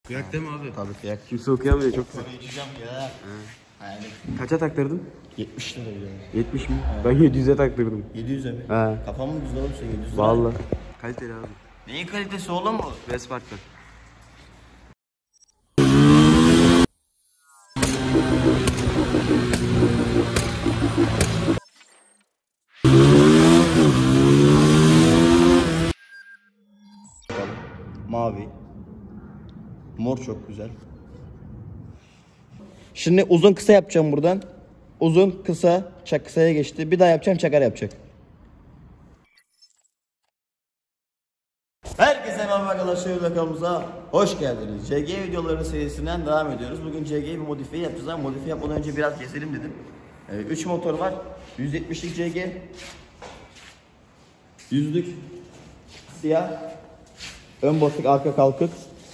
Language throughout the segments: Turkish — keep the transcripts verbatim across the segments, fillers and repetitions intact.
Kıyak değil mi abi? Tabii kıyak. Kimse okuyamıyor, çok güzel. Sonra içeceğim ya. Yani Kaça taktırdın? yetmiş lira ödüyorum. yetmiş mi? Evet. Ben yedi yüze taktırdım. yedi yüze mi? He. Kafam mı güzel olursa yedi yüz lira. Vallahi. Kaliteli abi. Neyin kalitesi oğlum bu? Vespark'tan. Mavi. Mor çok güzel. Şimdi uzun kısa yapacağım buradan. Uzun kısa, çak kısaya geçti. Bir daha yapacağım, çakar yapacak. Herkese merhaba arkadaşlar, YouTube kanalımıza hoş geldiniz. C G videoları serisinden devam ediyoruz. Bugün C G'yi bir modifiye yapacağız ama modifiye yapmadan önce biraz gezelim dedim. üç ee, motor var. yüz yetmişlik C G. Yüzlük siyah. Ön basık, arka kalkık.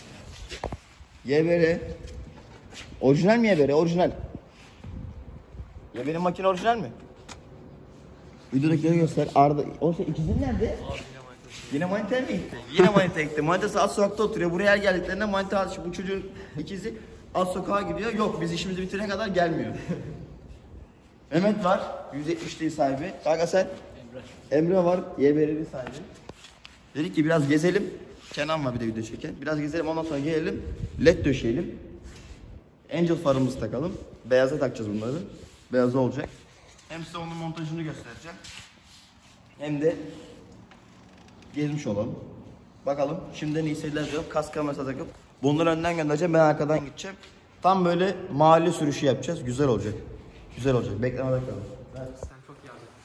Y B R. Orijinal mi Y B R? Orijinal. Ya benim makine orijinal mi? Videodakileri göster. Arda. O şey ikizin nerede? Yine manitaya mı gitti? Yine manitaya gitti. Manitası az sokakta oturuyor. Buraya geldiklerinde manita bu çocuğun ikizi az sokağa gidiyor. Yok, biz işimizi bitirene kadar gelmiyor. Mehmet var. yüz yetmişliği sahibi. Kanka sen? Emre. Emre var. Y B R'li sahibi. Dedik ki biraz gezelim. Kenan var bir de video çeken. Biraz gezelim, ondan sonra gelelim. Led döşeyelim. Angel farımızı takalım. Beyaza takacağız bunları. Beyaz olacak. Hem size onun montajını göstereceğim. Hem de gezmiş olalım. Bakalım. Şimdiden iyi seyirler diyorum. Kask kamerası takıp bunları önden göndereceğim. Ben arkadan gideceğim. Tam böyle mahalle sürüşü yapacağız. Güzel olacak. Güzel olacak. Beklemede kalın. Evet. Sen çok iyi anladın.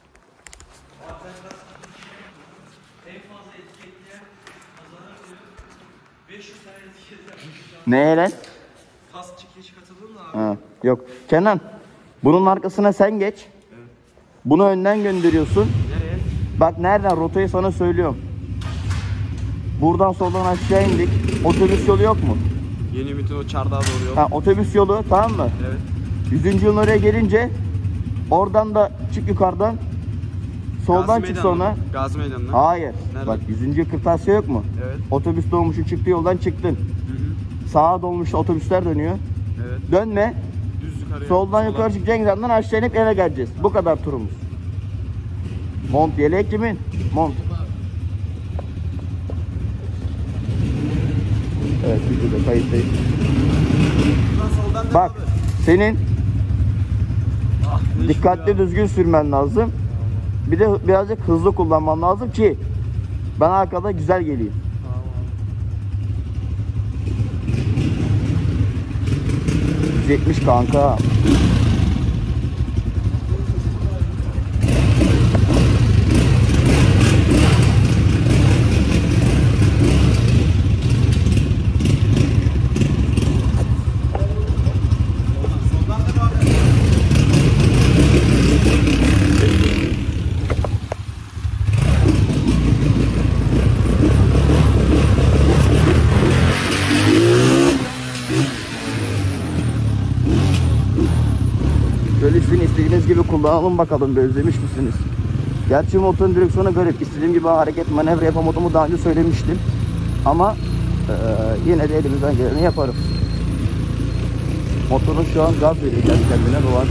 En fazla etiketleyen kazanır diyor. beş yüz tane etiketleyen. Neye lan? Kas çekilişi katıldın da abi. Ha, yok. Kenan, bunun arkasına sen geç. Evet. Bunu önden gönderiyorsun. Nereye? Bak nereden? Rotayı sana söylüyorum. Buradan soldan aşağı indik. Otobüs yolu yok mu? Yeni bütün o çardağa doğru yol. Ha, otobüs yolu, tamam mı? Evet. yüzüncü yılın oraya gelince oradan da çık yukarıdan. Soldan Gazi çık Meydanı'na sonra. mı? Gazi Meydanı'na. Hayır. Nerede? Bak yüzüncü yıl kırtasiye yok mu? Evet. Otobüs dolmuşun çıktığı yoldan çıktın. Hı hı. Sağa dolmuşta otobüsler dönüyor. Evet. Dönme. Düz yukarıya. Soldan Sola. yukarı çıkacaksın, yandan aşağı inip eve geleceğiz. Bu kadar turumuz. Mont yelek kimin? Mont. Evet, videoda kayıttayız. Bak, senin Ah, dikkatli düzgün sürmen lazım. Bir de birazcık hızlı kullanman lazım ki ben arkada güzel geleyim. yüz yetmiş kanka. Şöyle sizin istediğiniz gibi kullanalım bakalım, özlemiş misiniz? Gerçi motorun direksiyonu garip. İstediğim gibi hareket manevra yapamadığımı daha önce söylemiştim. Ama e, yine de elimizden geleni yaparız. Motorun şu an gaz veriyor kendi kendine. Bu var.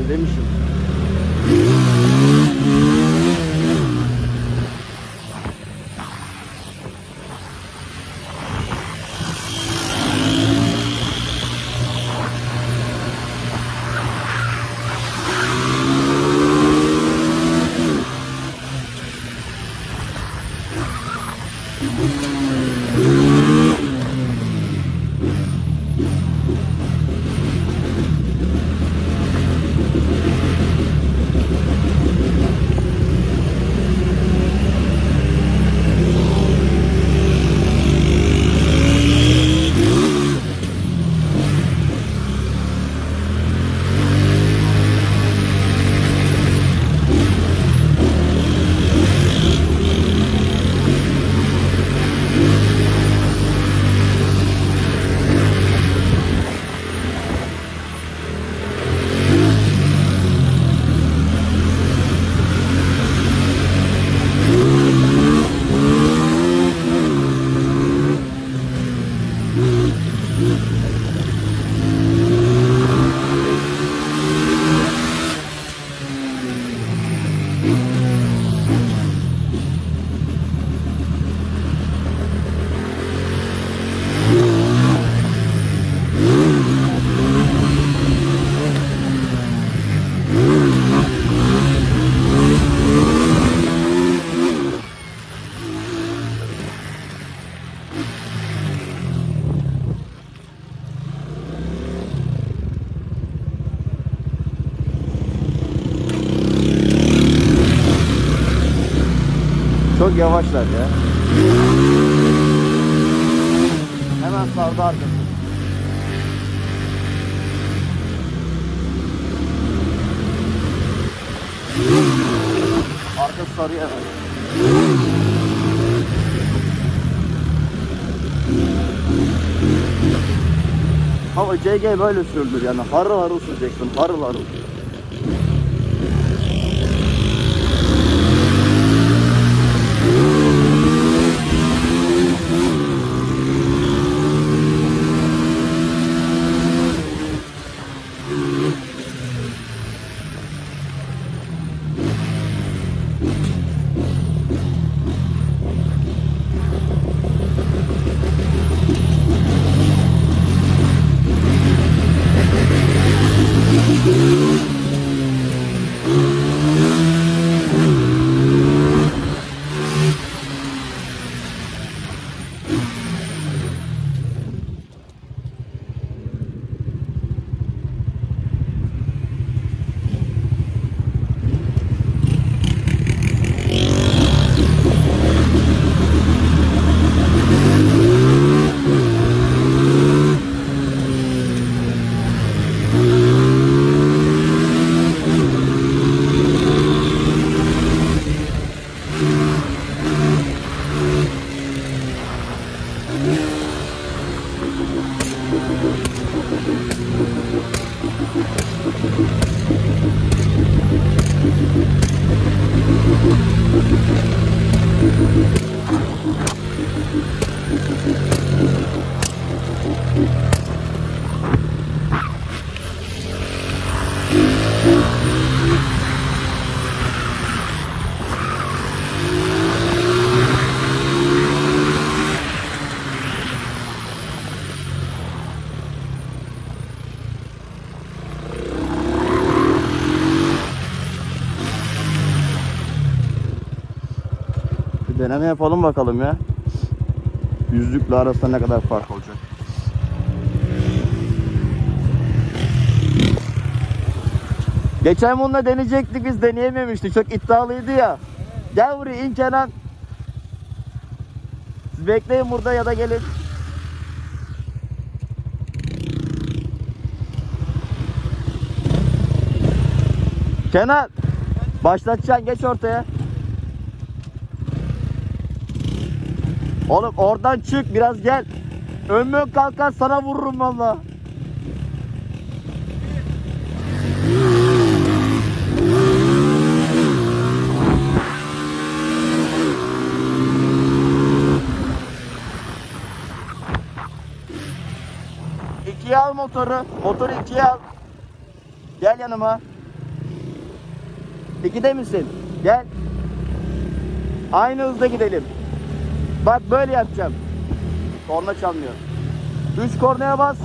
özlemişim. Çok yavaşlar ya. Hemen sardı arkası. Arkası sarıyor hemen. Ama C G böyle sürdür yani, harıl harıl süreceksin, harıl harıl. Deneme yapalım bakalım ya. Yüzlükle arasında ne kadar fark olacak. Geçen bununla deneyecektik, biz deneyememiştik. Çok iddialıydı ya. Gel buraya in Kenan. Siz bekleyin burada ya da gelin. Kenan. Başlatacaksın, geç ortaya. Oğlum oradan çık, biraz gel. Ön ön kalkar sana vururum valla. İkiye al motoru. Motoru ikiye al. Gel yanıma. ikide misin? Gel. Aynı hızda gidelim. Bak böyle yapacağım. Korna çalmıyor. Üç kornaya bas.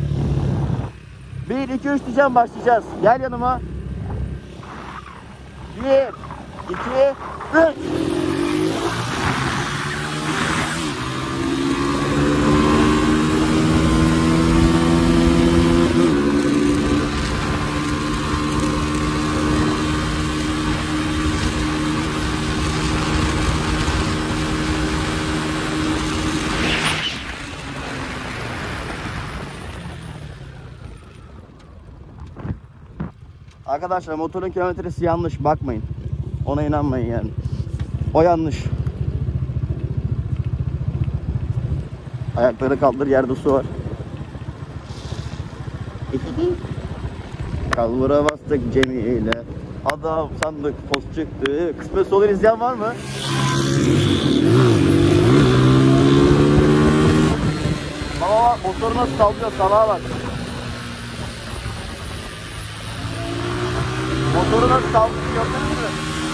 Bir, iki, üç diyeceğim, başlayacağız. Gel yanıma. Bir, iki, üç. Arkadaşlar motorun kilometresi yanlış, bakmayın. Ona inanmayın yani. O yanlış. Ayakları kaldır, yerde su var. Kalbura bastık Cemile. Adam sandık post çıktı. Kısmet olur izleyen var mı? Baba bak motoru nasıl sallıyor, salağa bak. Motoru nasıl sallıyor gördünüz mü?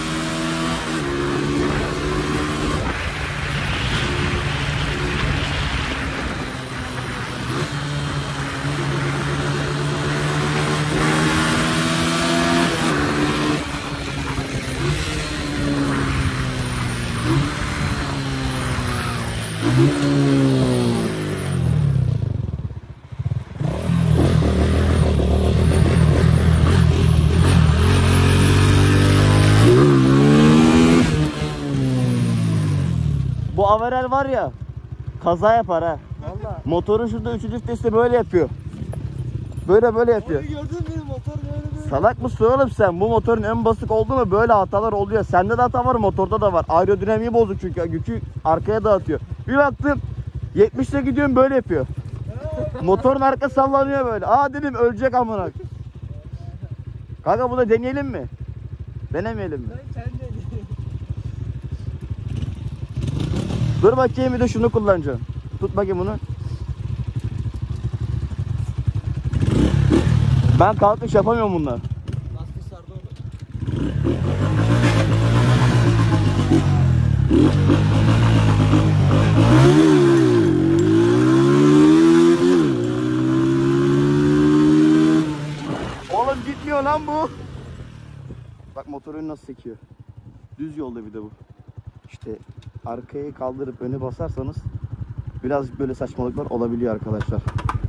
Bu Averel var ya, kaza yapar ha. Vallahi. Motorun şurada üçüncü viteste böyle yapıyor. Böyle böyle yapıyor. Gördün mü motor böyle böyle. Salak mısın oğlum sen? Bu motorun en basık oldu mu böyle hatalar oluyor. Sende de hata var, motorda da var. Aerodinamiği bozuk çünkü yükü arkaya dağıtıyor. Bir baktım yetmişte gidiyorum böyle yapıyor. Motorun arka sallanıyor böyle. Aa dedim ölecek amına. Kanka bunu deneyelim mi? Denemeyelim mi? Ben kendi Dur bakayım, bir de şunu kullanacağım. Tut bakayım bunu. Ben kalkış yapamıyorum bunlar. lastik sardı orada. Oğlum gitmiyor lan bu. Bak motorun nasıl sekiyor. Düz yolda bir de bu. İşte arkayı kaldırıp öne basarsanız biraz böyle saçmalıklar olabiliyor arkadaşlar.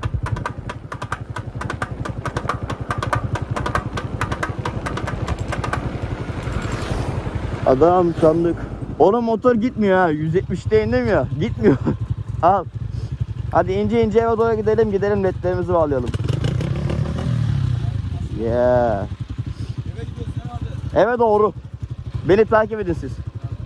Adam sandık. Oğlum motor gitmiyor ha. yüz yetmişte inemiyor. Gitmiyor. Al. Hadi ince ince eve doğru gidelim. Gidelim ledlerimizi bağlayalım. Yeah. Eve gidiyorsun abi. Eve doğru. Beni takip edin siz.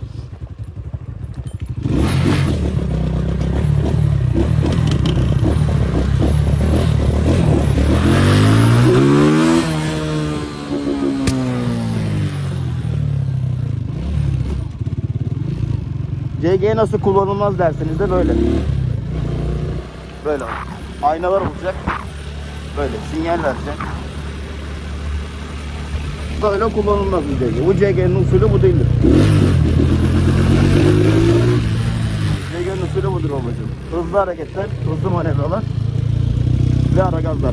C G nasıl kullanılmaz derseniz de böyle. Böyle. Aynalar olacak. Böyle sinyal verecek. Böyle kullanılmaz bu C G. Bu C G'nin usulü bu değildir. C G'nin usulü budur babacığım. Hızlı hareketler, hızlı manevralar ve ara gazlar.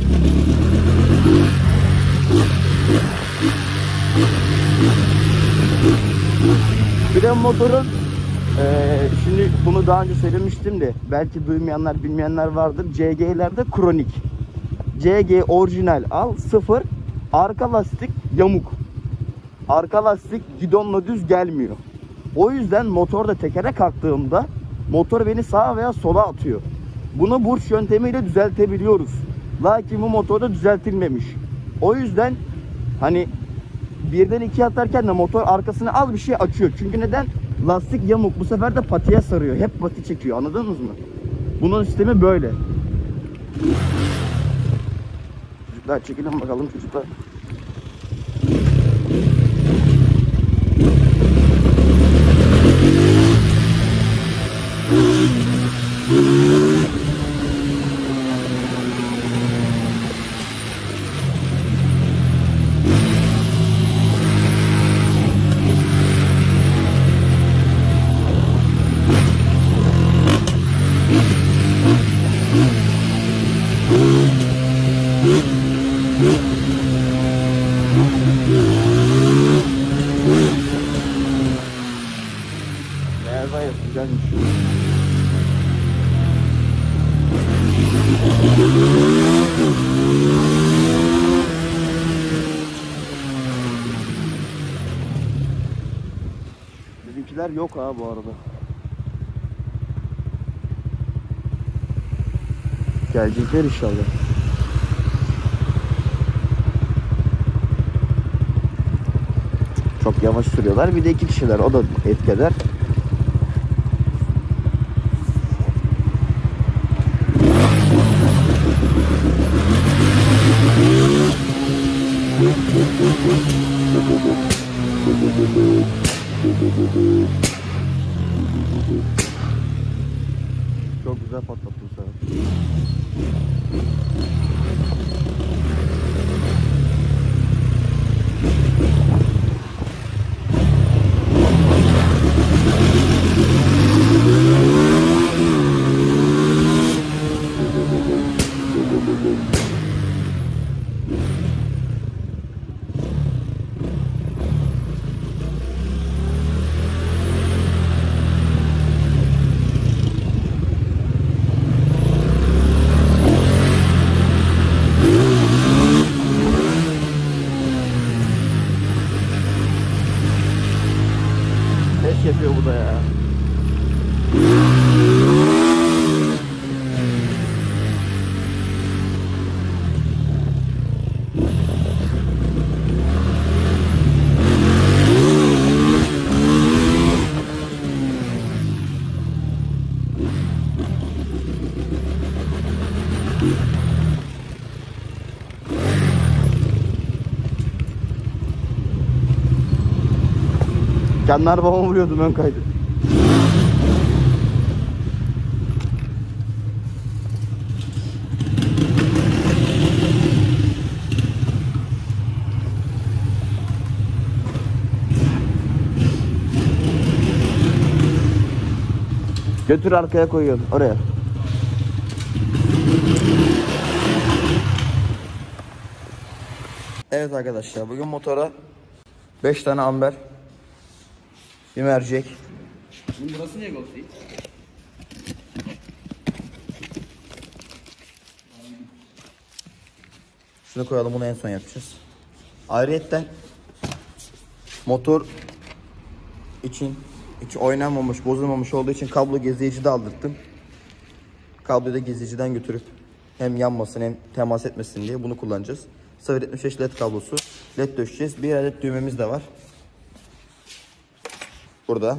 Bir de motorun Ee, şimdi bunu daha önce söylemiştim de belki duymayanlar bilmeyenler vardır. C G'lerde kronik. C G orijinal al sıfır. Arka lastik yamuk. Arka lastik gidonla düz gelmiyor. O yüzden motorda tekere kalktığımda motor beni sağa veya sola atıyor. Bunu burç yöntemiyle düzeltebiliyoruz. Lakin bu motorda düzeltilmemiş. O yüzden hani birden ikiye atarken de motor arkasını az bir şey açıyor. Çünkü neden? Lastik yamuk. Bu sefer de patiye sarıyor. Hep pati çekiyor. Anladınız mı? Bunun sistemi böyle. Çocuklar çekilin bakalım çocuklar. kişiler yok ha bu arada. Gelecekler inşallah. Çok yavaş sürüyorlar. Bir de iki kişiler. O da etkiler. Çok güzel patlattın sen. Ses yapıyor bu da ya. Kendi arabama vuruyordum ön kaydı. Götür arkaya koyuyorum oraya. Evet arkadaşlar, bugün motora beş tane amber, bir mercek. Bunun burası niye golf değil? Şunu koyalım, bunu en son yapacağız. Ayrıyetten motor için hiç oynanmamış, bozulmamış olduğu için kablo gezici de aldırttım. Kabloyu da geziciden götürüp hem yanmasın hem temas etmesin diye bunu kullanacağız. sıfır yetmiş beş led kablosu. Led döşeceğiz. Bir adet düğmemiz de var. Burada.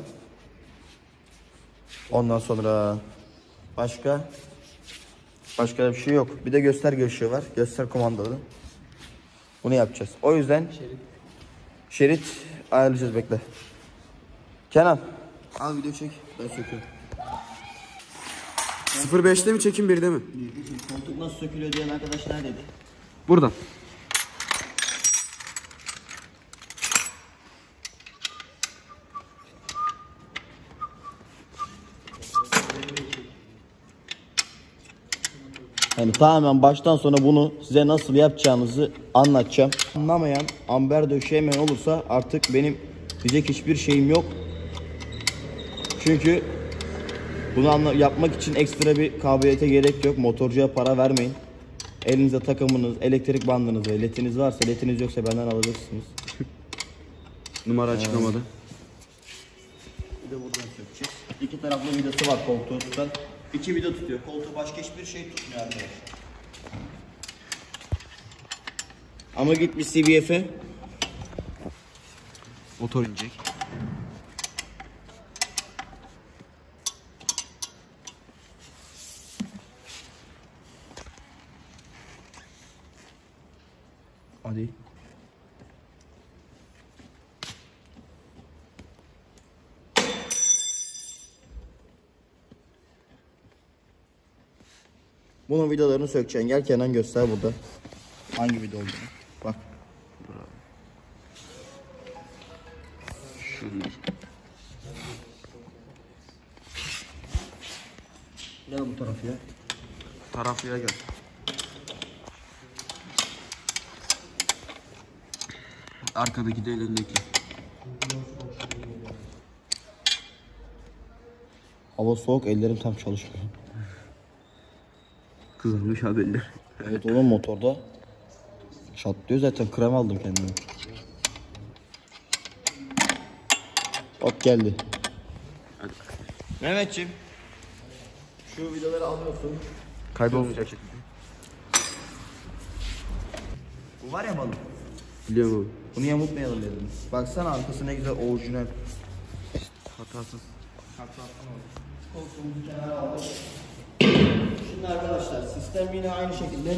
Ondan sonra başka başka bir şey yok. Bir de gösterge ışığı var. Göster kumandalı. Bunu yapacağız. O yüzden şerit, şerit ayarlayacağız, bekle. Kenan, al video çek. Ben söküyorum. sıfır beşte mi çekim birde mi? Koltuk nasıl sökülüyor diyen arkadaş neredeydi? Buradan. Yani tamamen baştan sona bunu size nasıl yapacağınızı anlatacağım. Anlamayan, amber döşeyemeyen olursa artık benim diyecek hiçbir şeyim yok. Çünkü bunu anla yapmak için ekstra bir kabiliyete gerek yok. Motorcuya para vermeyin. Elinize takımınız, elektrik bandınız ve lediniz varsa, lediniz yoksa benden alabilirsiniz. Numara çıkamadı. Bir de buradan sökeceğiz. İki taraflı vidası var koltuğun tutan. İki vida tutuyor. Koltuğu başka hiçbir şey tutmuyor arkadaşlar. Ama git bir C B F'e. Motor inecek. Hadi. Bunun vidalarını sökeceksin. Gel Kenan, göster burada. Hangi vida olduğunu. Bak. Şunlar. Gel bu tarafıya. Taraflıya gel. Arkadaki de elindeki. Hava soğuk, ellerim tam çalışmıyor. Kızarmış haberler. Evet oğlum, motorda çatlıyor zaten, krem aldım kendime. Hop geldi. Hadi. Mehmetciğim. Şu vidaları alıyorsun. Kaybolmayacak şekilde. Bu var ya balık. Biliyorum abi. Bunu yamultmayalım dedim. Baksana arkası ne güzel orijinal. Hatasız. Koltuğumuzu kenara aldık. Şimdi arkadaşlar sistem yine aynı şekilde.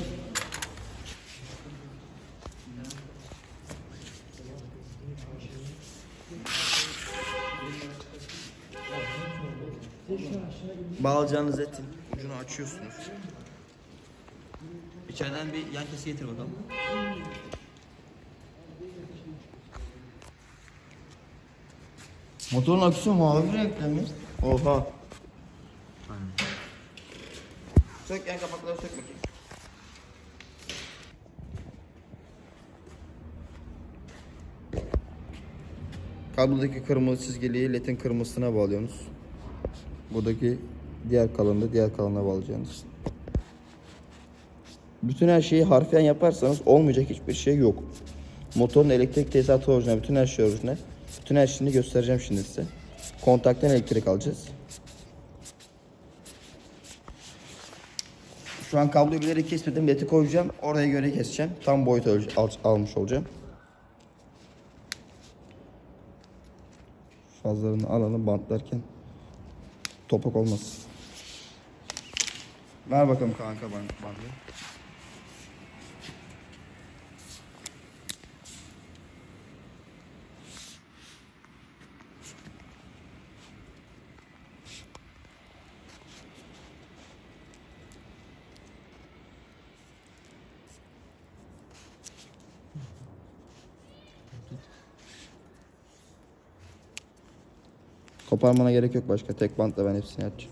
Bağlayacağınız etin ucunu açıyorsunuz. İçeriden bir yan kesi getir bakalım. Motorun aküsü mavi renkte mi? Oha. Sök yan kapakları sök bakayım. Kablodaki kırmızı çizgiliyi ledin kırmızısına bağlıyorsunuz. Buradaki diğer kalanı diğer kalana bağlayacaksınız. Bütün her şeyi harfiyen yaparsanız olmayacak hiçbir şey yok. Motorun elektrik tesisatı orijinal, bütün her şey orijinal. Bütün her şeyini göstereceğim şimdi size. Kontaktan elektrik alacağız. Şu an kabloyu bilerek kesmedim, ledi koyacağım. Oraya göre keseceğim. Tam boyut al al almış olacağım. Fazlarını alalım bantlarken topak olmasın. Ver bakalım kanka bandı. Koparmana gerek yok başka. Tek bantla ben hepsini açacağım.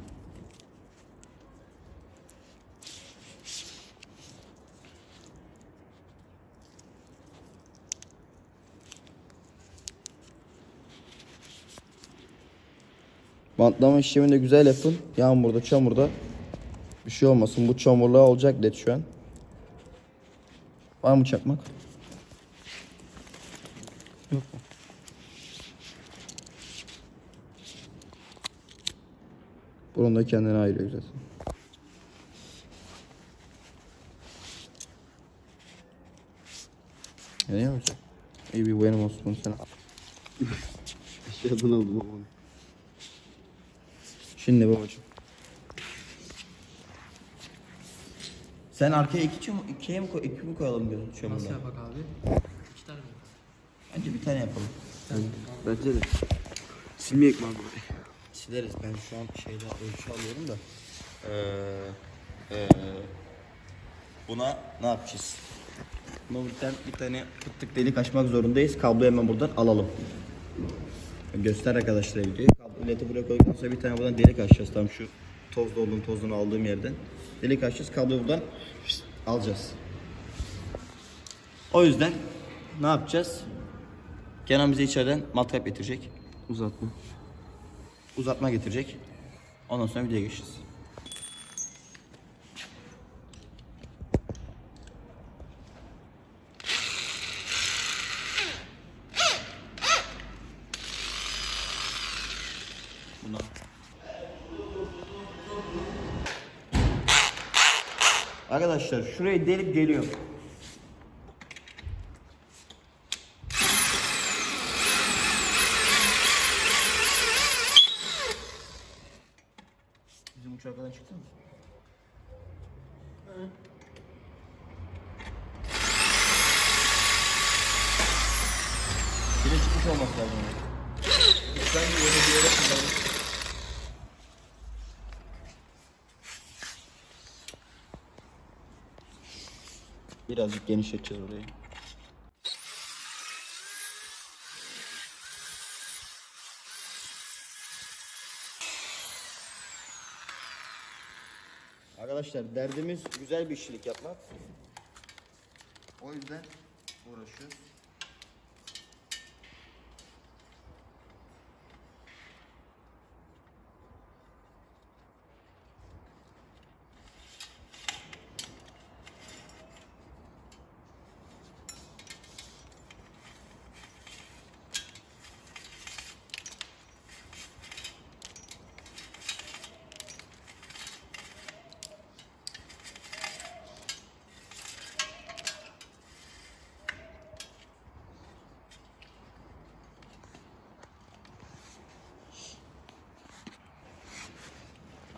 Bantlama işlemini de güzel yapın. Yağmurda, çamurda bir şey olmasın. Bu çamurluğa olacak led şu an. Var mı çakmak? Yok mu? Bunun da kendine ayırıyor zaten. Görüyor musun? İyi bir benim olsun bunu sana. Aşağıdan aldım ama. Şimdi babacığım. Sen arkaya iki çamur, ikiye mi, koy, iki mi koyalım diyorsun çamurla? Nasıl yapak abi? İki tane mi? Bence bir tane yapalım. Bence de. Silmeyek mi abi burayı? Sileriz. Ben şu an şeyde ölçü alıyorum da. Ee, ee, buna ne yapacağız? Mobilden bir tane fıttık delik açmak zorundayız. Kabloyu hemen buradan alalım. Göster arkadaşlar videoyu. Kablo ledi buraya koyduktan sonra bir tane buradan delik açacağız. Tam şu toz dolduğum tozunu aldığım yerden. Delik açacağız. Kabloyu buradan alacağız. O yüzden ne yapacağız? Kenan bize içeriden matkap getirecek. Uzatma. Uzatma getirecek. Ondan sonra videoya geçeceğiz. Buna. Arkadaşlar şurayı delip geliyor. Bizim uç arkadan çıktı mı? Hı. Bir de çıkmış olması lazım. Ben de yeni bir yere kullandım. Birazcık genişleteceğiz orayı. Arkadaşlar derdimiz güzel bir işçilik yapmak. O yüzden uğraşıyoruz.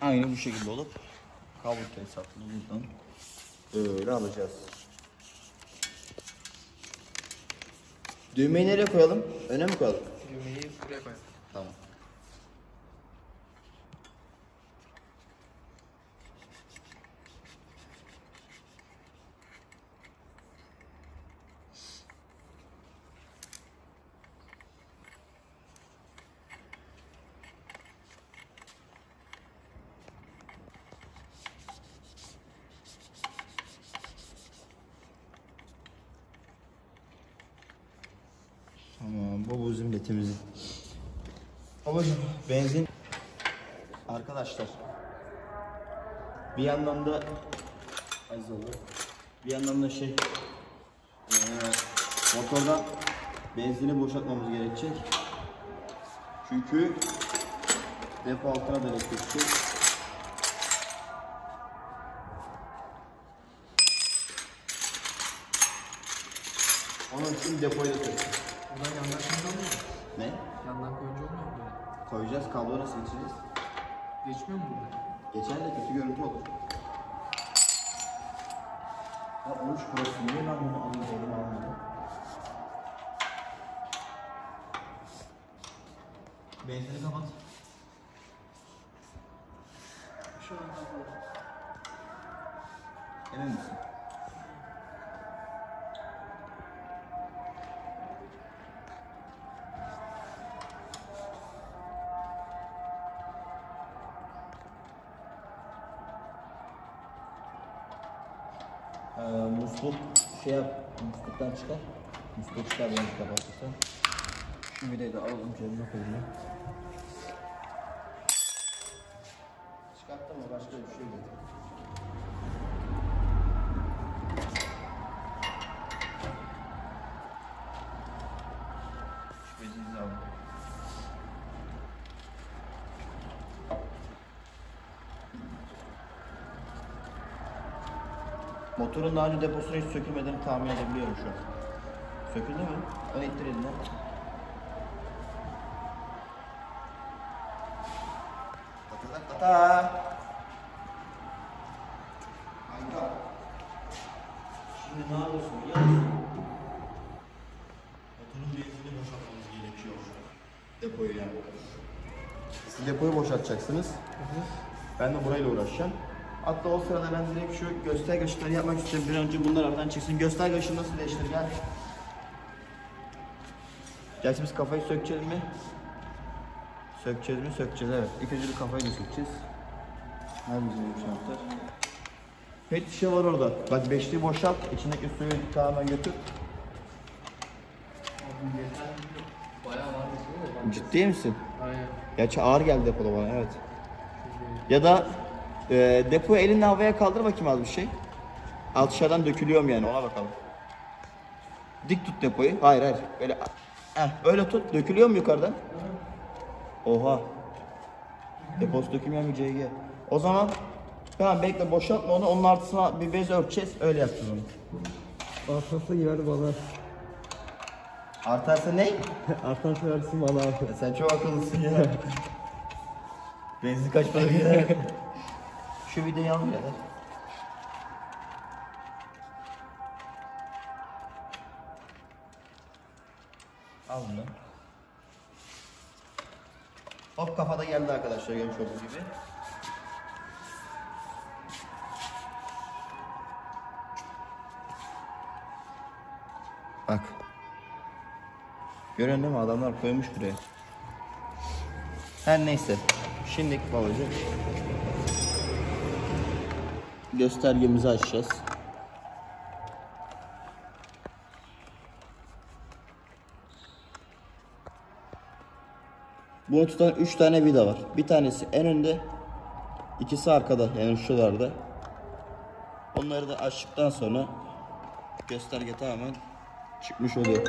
aynı bu şekilde olup kablo tesisatını buradan böyle alacağız. Düğmeyi nereye koyalım? Öne mi koyalım? Düğmeyi buraya koyalım. Tamam. Tamam, bu bizim betimizin. Babacım, benzin. Arkadaşlar, bir yandan da aziz oldu. Bir yandan da şey, ee, motordan benzini boşaltmamız gerekecek. Çünkü depo altına da geçecek. Onun için depoyu da sökeceğiz. Buradan yandan koyunca olmuyor mu? Ne? Yandan koyunca olmuyor mu böyle? Koyacağız, kablo nasıl geçeceğiz? Geçmiyor mu burada? Geçer de kötü görüntü olur. Ya olmuş burası, niye ben bunu anlayacağım anlamadım. Benzini kapat. Şu an kapalı. Emin misin? Ee, musluk şey yap, musluktan çıkar. Musluk çıkar beni kapatırsan. Şu vidayı da alalım cebime koyayım. Çıkarttım mı başka bir şey yok. Şu vidayı alalım. Motorun daha önce deposunu hiç sökülmediğini tahmin edebiliyorum şu an. Söküldü mü? Onu ittir eline. Kata kata. Kanka. Şimdi ne yapıyorsun biliyor musun? Motorun benzinini boşaltmamız gerekiyor. Depoyu yani. Siz depoyu boşaltacaksınız. Ben de burayla uğraşacağım. Hatta o sırada ben direkt şu gösterge ışıkları yapmak istiyorum. Bir önce bunlar aradan çıksın. Gösterge ışığı nasıl değiştir gel. Gerçi biz kafayı sökeceğiz mi? Sökeceğiz mi? Sökeceğiz evet. İlk önce bir kafayı da sökeceğiz. Nerede bizim şartlar? Pet şişe var orada. Bak beşliği boşalt. İçindeki suyu tamamen götür. Bayağı var mesela da. Ciddi misin? Aynen. Gerçi ağır geldi depoda bana evet. Ya da e, depoyu elinle havaya kaldır bakayım az bir şey. Alt dışarıdan dökülüyor mu yani ona bakalım. Dik tut depoyu. Hayır hayır. Böyle heh, öyle tut. Dökülüyor mu yukarıdan? Oha. Deposu dökülmüyor mu C G? O zaman tamam bekle boşaltma onu. Onun altına bir bez örteceğiz. Öyle yapacağız onu. Artası gibi bana. Artarsa ne? Artası versin bana abi. Ya sen çok akıllısın ya. Benzin kaç para gider? Şu videoyu al birader. Al bunu. Hop kafada geldi arkadaşlar görmüş olduğunuz gibi. Bak. Görüyorsun değil mi? Adamlar koymuş buraya. Her neyse. Şimdilik babacığım. Göstergemizi açacağız. Bunu tutan üç tane vida var. Bir tanesi en önde, ikisi arkada yani şuralarda. Onları da açtıktan sonra gösterge tamamen çıkmış oluyor.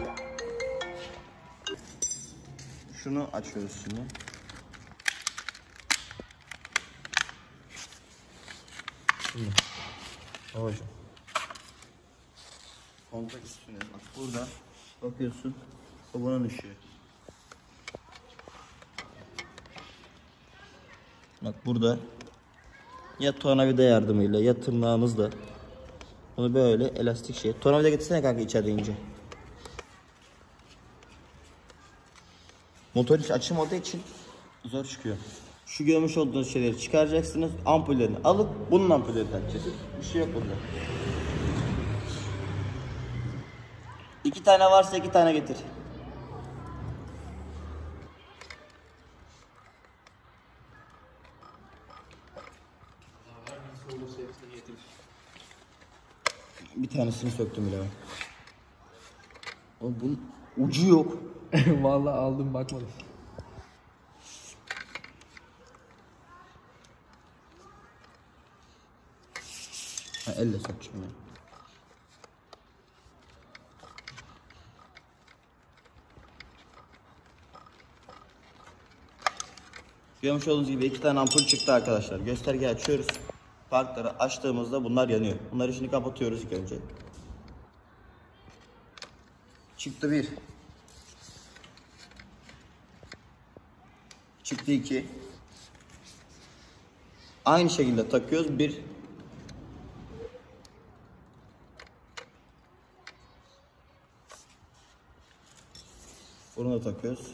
Şunu açıyoruz şimdi. Şimdi. Babacığım. Kontak üstüne bak burada bakıyorsun. Bu bunun ışığı. Bak burada ya tornavida yardımıyla ya tırnağınızla bunu böyle elastik şey. Tornavida getirsene kanka içeride ince. Motor hiç açılmadığı için zor çıkıyor. Şu görmüş olduğunuz şeyleri çıkaracaksınız. Ampullerini alıp bunun ampullerini takacağız. Bir şey yok burada. İki tane varsa iki tane getir. Bir tanesini söktüm bile ben. Oğlum bunun ucu yok. Vallahi aldım bakmadım. Ha, elle sökeceğim ya. Görmüş olduğunuz gibi iki tane ampul çıktı arkadaşlar. Gösterge açıyoruz. Parkları açtığımızda bunlar yanıyor. Bunları şimdi kapatıyoruz ilk önce. Çıktı bir. Çıktı iki. Aynı şekilde takıyoruz. Bir. Bunu da takıyoruz.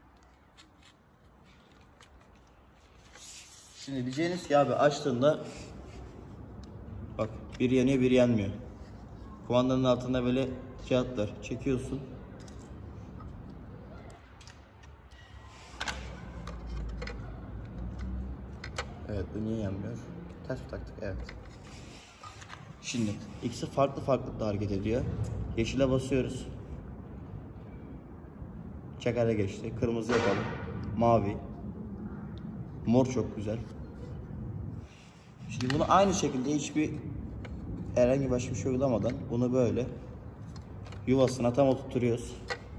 Şimdi diyeceğiniz ki abi açtığında bak bir yanıyor bir yanmıyor. Kumandanın altında böyle kağıtlar çekiyorsun. Evet bu niye yanmıyor? Ters mi taktık? Evet. Şimdi ikisi farklı farklı da hareket ediyor. Yeşile basıyoruz. Çekere geçti. Kırmızı yapalım. Mavi. Mor çok güzel. Şimdi bunu aynı şekilde hiçbir herhangi başka bir şey uygulamadan bunu böyle yuvasına tam oturtuyoruz.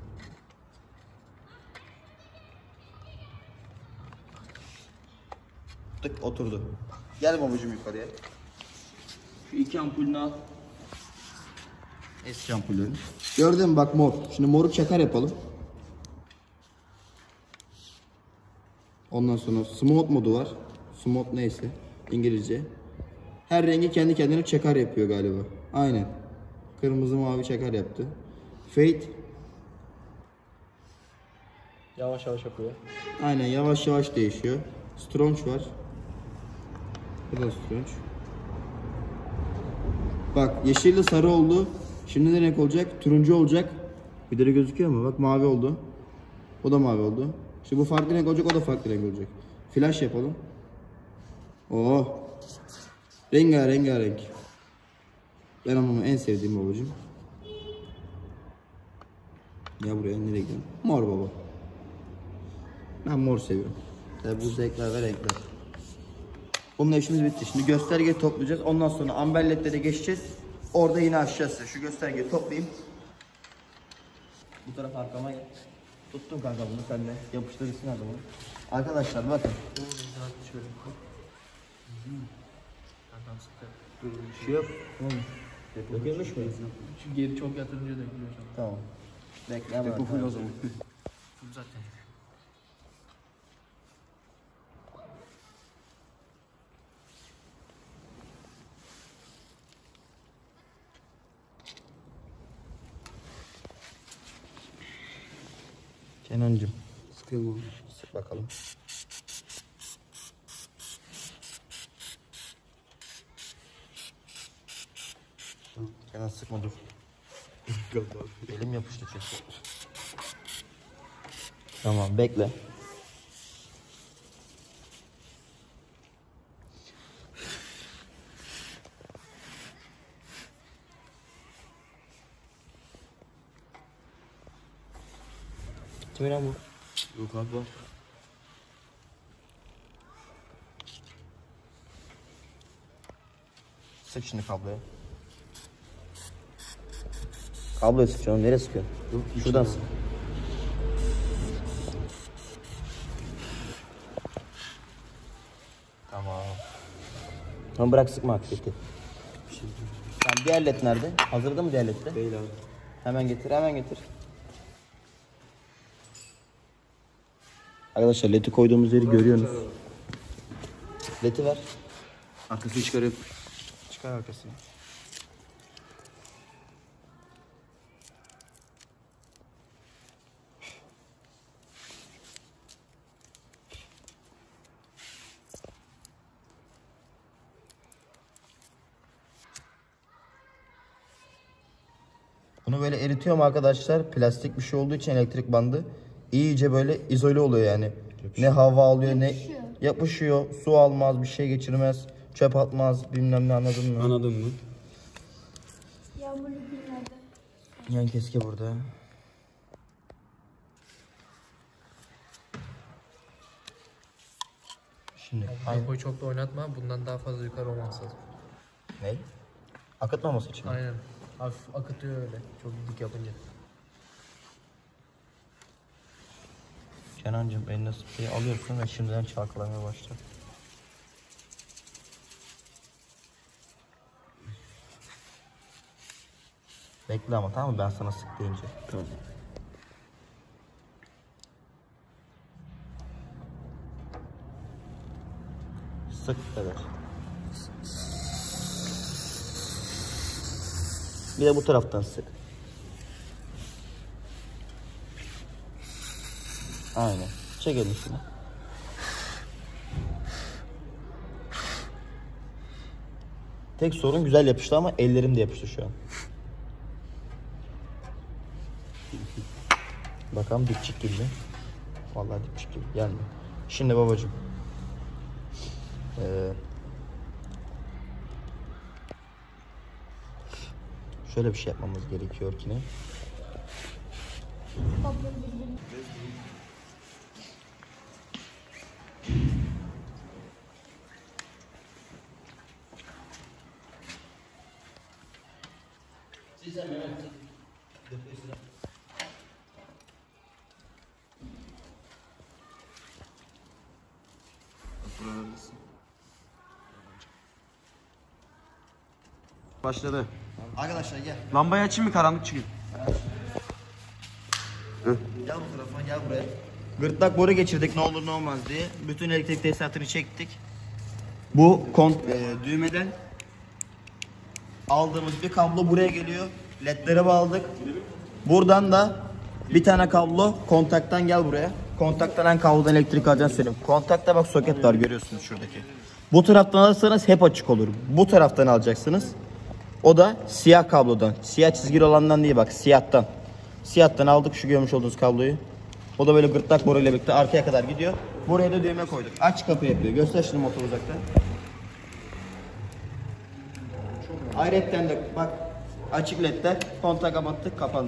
Tık oturdu. Gel babacığım yukarıya. Şu iki ampulünü al. Eski ampulünü. Gördün mü bak mor. Şimdi moru çakar yapalım. Ondan sonra smooth modu var. Smooth neyse İngilizce. Her rengi kendi kendine çakar yapıyor galiba. Aynen. Kırmızı mavi çakar yaptı. Fade. Yavaş yavaş yapıyor. Aynen yavaş yavaş değişiyor. Strong var. Bu da strong. Bak yeşille sarı oldu. Şimdi ne renk olacak? Turuncu olacak. Bir de gözüküyor mu? Bak mavi oldu. O da mavi oldu. İşte bu farklı renk olacak, o da farklı renk olacak. Flash yapalım. Oo. Rengarenk renk. Ben ama en sevdiğim babacığım. Ya buraya nereye gidiyorsun? Mor baba. Ben mor seviyorum. Tabi bu zevkler ve renkler. Bununla işimiz bitti. Şimdi göstergeyi toplayacağız. Ondan sonra amberletlere geçeceğiz. Orada yine açacağız. Şu göstergeyi toplayayım. Bu tarafa arkama gel. Tuttum kanka bunu sen de. Yapıştırırsın adamı. Arkadaşlar bakın. Şöyle. Adam sıktı. Bir şey yok. Dökülmüş mü? Şu geri çok yatırınca dökülüyor. Tamam. Bekle hemen. Bu full o zaman. Full zaten. Kenancığım. Sıkıyorum abi. Sık bakalım. Kenan sıkma dur. Elim yapıştı çünkü. Tamam bekle. Kimin lan bu? Yok abi var. Sık şimdi kabloya. Kabloya sık canım. Nereye sıkıyorsun? Şuradan sık. Tamam. Tamam bırak sıkma hakikati. Tamam diğer led nerede? Hazırda mı diğer led de? Değil abi. Hemen getir hemen getir. Arkadaşlar ledi koyduğumuz yeri görüyorsunuz. Leti ver. Arkasını çıkarıp. Çıkar arkasını. Bunu böyle eritiyorum arkadaşlar. Plastik bir şey olduğu için elektrik bandı iyice böyle izole oluyor yani. Ne hava alıyor ne yapışıyor. Su almaz, bir şey geçirmez, çöp atmaz, bilmem ne, anladın mı? Anladın mı? Yağmurlu günlerde. Yan keski burada. Şimdi Depoyu çok da oynatma. Bundan daha fazla yukarı olması lazım. ne? Akıtmaması için mi? Aynen. Hafif akıtıyor öyle. Çok dik yapınca. Kenancığım eline spreyi alıyorsun ve şimdiden çalkalamaya başlar. Bekle ama, tamam mı? Ben sana sık deyince. Tamam. Sık evet. Bir de bu taraftan sık. Aynen. Çek elini şunu. Tek sorun güzel yapıştı ama ellerim de yapıştı şu an. Bakalım dipçik gibi mi? Vallahi dipçik gibi gelmiyor. Şimdi babacığım. Ee, şöyle bir şey yapmamız gerekiyor ki ne? Kablo birbirine. Başladı. Arkadaşlar gel. Lambayı açayım mı, karanlık çıkıyor? Gel bu tarafa, gel buraya. Gırtlak boru geçirdik ne olur ne olmaz diye. Bütün elektrik tesisatını çektik. Bu kont e, düğmeden aldığımız bir kablo buraya geliyor. Ledlere bağladık. Buradan da bir tane kablo kontaktan gel buraya. Kontaktan en kablodan elektrik alacaksın senin. Kontakta bak soket var, görüyorsunuz şuradaki. Bu taraftan alırsanız hep açık olur. Bu taraftan alacaksınız. O da siyah kablodan. Siyah çizgili olandan değil, bak siyahtan. Siyahtan aldık şu görmüş olduğunuz kabloyu. O da böyle gırtlak boruyla birlikte arkaya kadar gidiyor. Buraya da düğme koyduk. Aç kapı yapıyor. Göster şimdi motor uzaktan. Ayrıca de bak açık ledler, kontak kapattık, kapandı.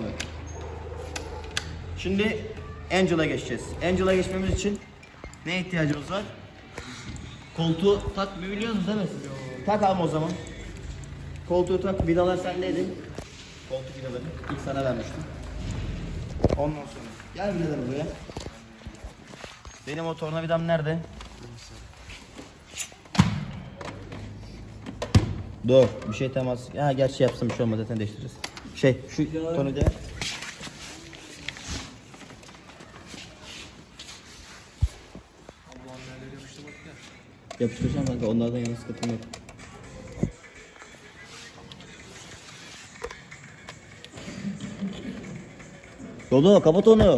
Şimdi Angel'a geçeceğiz. Angel'a geçmemiz için ne ihtiyacımız var? Koltuğu tak, biliyorsunuz değil mi? Tak alma o zaman. Koltuğu tak, vidalar sendeydi. Koltuk vidaları ilk sana vermiştim. Ondan sonra gel vidaları buraya. Benim o tornavidam nerede? Dur, bir şey temas. Ha gerçi yapsam bir şey olmaz, zaten değiştiririz. Şey, şu tornavida. Yapıştıracağım kanka, onlardan yana sıkıntım yok. Dodo kapat onu.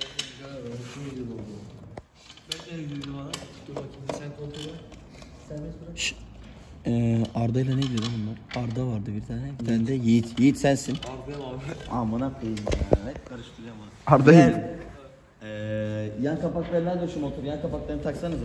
Şşş. Ee, Arda ile neydi lan bunlar? Arda vardı bir tane. Bir tane de Yiğit. Yiğit sensin. Arda'yım abi. Amına koyayım ya. Hep karıştıracağım onu. Arda'yım. Ee, yan kapakları nerede şu motor? Yan kapaklarını taksanıza.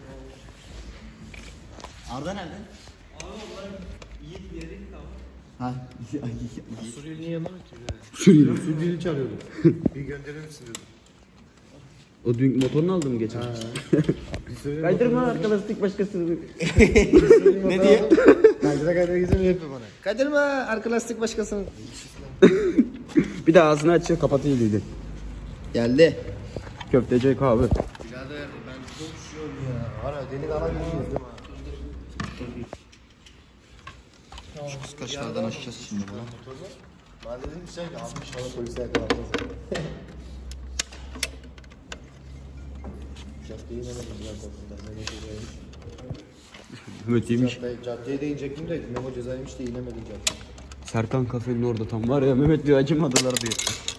Arda nerede? Abi onlar Yiğit bir yere gitti abi. Ha. Suriyeli'nin yanına mı gidiyor? Suriyeli. Suriyeli çağırıyordu. Bir gönderir misin dedi. O dün motorunu aldın mı geçen? Kaydırma arkadaşlık başkasını. Ne diye? Kaydıra kaydıra güzel yapıyor bana. Kaydırma arkadaşlık başkasını. Bir de ağzını açıyor, kapatıyor dedi. Geldi. Köfteci abi. Birader ben çok üşüyorum ya. Hala deli kalan gidiyoruz değil mi? Şu kıskaçlardan açacağız şimdi bunu. Ben dedim bir şey ki almış hala polise yakalanmaz. Şapkayı yemedim ya korkumdan. Ne getireyim? Mehmet yemiş. Cadde, caddeye de inecektim de Memo cezaymış da inemedim caddeye. Serkan kafenin orada tam var ya, Mehmet diyor acımadılar diyor.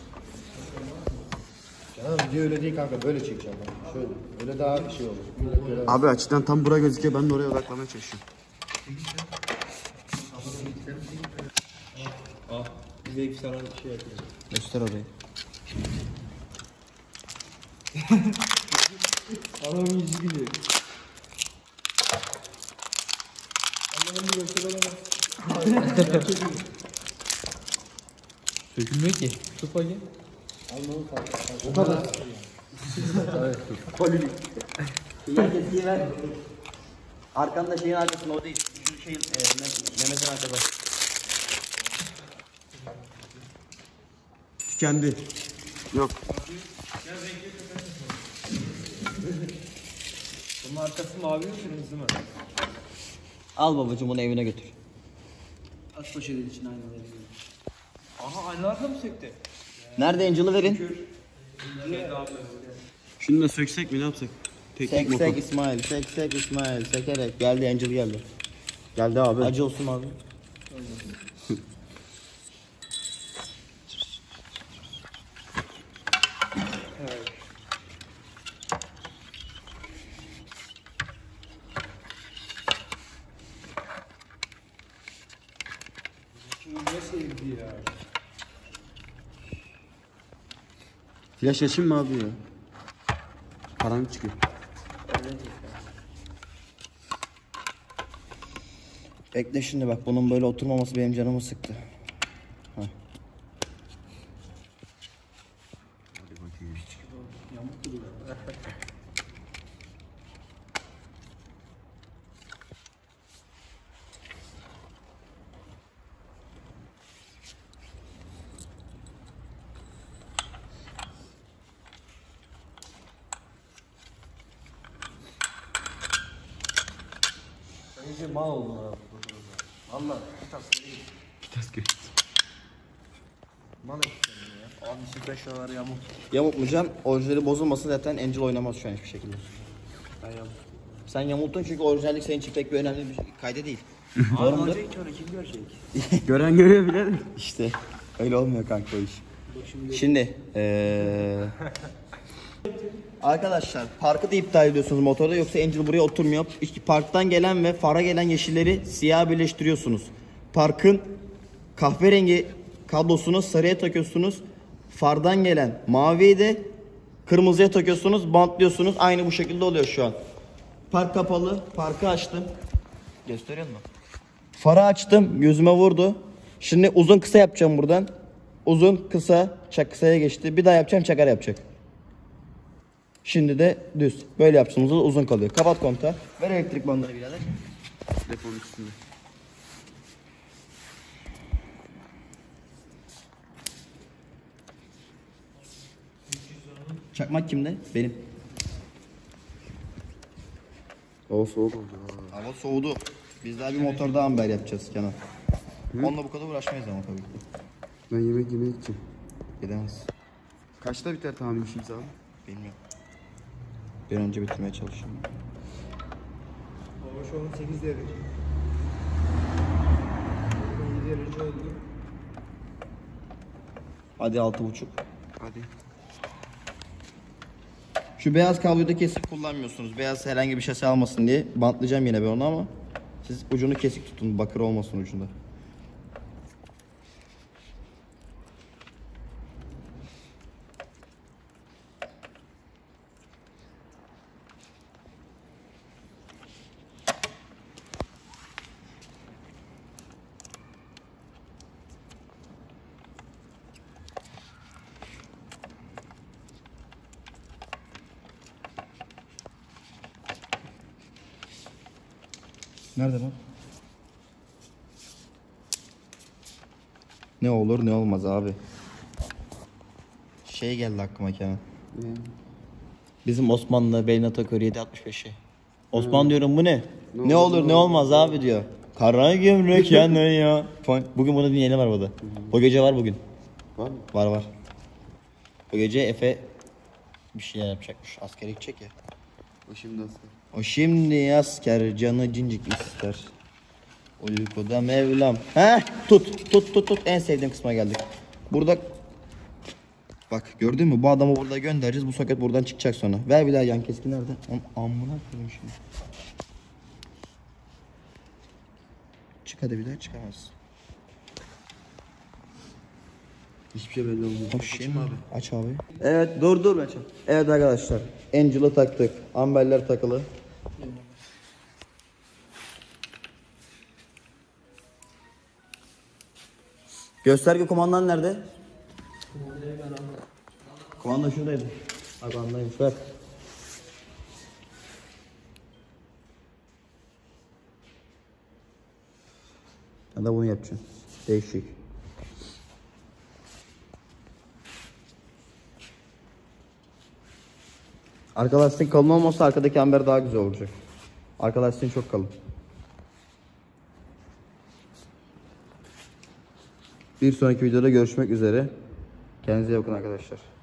Canım video öyle değil kanka, böyle çekeceğim ben. Şöyle, öyle daha şey olur. Millet göremez. Abi açıdan tam bura gözüküyor, ben de oraya odaklamaya çalışıyorum. Bir de sana şey yapacağım. Göster orayı. Adamın yüzü gülüyor. Allah'ım bir gösteremez. Sökülmüyor ki. Tut bakayım. Allah'ım farkı. O kadar. Poli. Şeyi ver. Arkanda şeyin arkasında o değil. Şu şeyin e, Mehmet'in arkada. Kendi. Yok. Bunun arkası mavi mi kırmızı mı? Al babacığım onu evine götür. At poşetin içine aynaları. Aha aynalar da mı söktü? Nerede Angel'ı verin? Şunu da söksek mi, ne yapsak? Teknik Sek motor. sek İsmail, sek sek İsmail, sekerek. Geldi Angel geldi. Geldi abi. Acı olsun abi. Flaş açayım mı abi ya? Karanlık çıkıyor. Bekle şimdi bak, bunun böyle oturmaması benim canımı sıktı. Heh. İyice mal oldun abi. Valla kitap söyleyeyim. Vites gö- Mal ettin ya. Abi şu beş dolar yamuk. Yamultmayacağım. Orijinali bozulmasın, zaten Angel oynamaz şu an hiçbir şekilde. Ben yamuk. Sen yamulttun çünkü orijinallik senin için pek bir önemli bir kayda değil. Abi olacak ki onu kim görecek? Gören görüyor bile. İşte öyle olmuyor kanka o iş. Şimdi ee... arkadaşlar parkı da iptal ediyorsunuz motorda, yoksa Angel buraya oturmuyor. İşte parktan gelen ve fara gelen yeşilleri siyah birleştiriyorsunuz. Parkın kahverengi kablosunu sarıya takıyorsunuz. Fardan gelen maviyi de kırmızıya takıyorsunuz, bantlıyorsunuz. Aynı bu şekilde oluyor şu an. Park kapalı, parkı açtım. Gösteriyor musun? Farı açtım, gözüme vurdu. Şimdi uzun kısa yapacağım buradan. Uzun kısa, çak kısaya geçti. Bir daha yapacağım, çakar yapacak. Şimdi de düz. Böyle yaptığımızda uzun kalıyor. Kapat kontağı. Ver elektrik bandını birader. Telefonun üstünde. Çakmak kimde? Benim. O soğuk oldu. Hava soğudu. Biz daha bir motor daha amber yapacağız Kenan. Onunla bu kadar uğraşmayız ama tabii ki. Ben yemek yemeye gideceğim. Gidemez. Kaçta biter tahmin işimiz abi? Bilmiyorum. Bir an önce bitirmeye çalışıyorum. Baba şu an sekiz derece. yedi derece oldu. Hadi altı buçuk. Hadi. Şu beyaz kabloyu da kesik kullanmıyorsunuz. Beyaz herhangi bir şase almasın diye. Bantlayacağım yine ben onu ama siz ucunu kesik tutun. Bakır olmasın ucunda. Nerede lan? Ne olur ne olmaz abi. Şey geldi aklıma Kenan. Ne? Bizim Osmanlı beline takıyor yedi altmış beşi. Osman diyorum bu ne? Ne Ne, olur, olur ne ne olmaz abi diyor. Kara gümrük yanıyor. Falan. Bugün bunu dinleyelim arabada. Bu gece var bugün. Var mı? Var var. Bu gece Efe bir şeyler yapacakmış. Askere gidecek ya. O şimdi asker. O şimdi asker canı cincik ister. Uykuda Mevlam. Heh, tut tut tut tut, en sevdiğim kısma geldik. Burada bak, gördün mü, bu adamı burada göndereceğiz, bu soket buradan çıkacak sonra. Ver bir daha yan keski nerede? Am amına koyayım şimdi. Çık hadi, bir daha çıkamazsın. Hiçbir şey belli olmuyor. Hoş şimdi aç abi. Evet, dur dur aç. Evet arkadaşlar, Angel'ı taktık. Amberler takılı. Gösterge kumandan nerede? Kumanda şuradaydı. Ha, kumandaymış, ver. Ya da bunu yapacağım. Değişik. Arka lastik kalın olmasa arkadaki amber daha güzel olacak. Arka lastiğin çok kalın. Bir sonraki videoda görüşmek üzere. Kendinize iyi bakın arkadaşlar.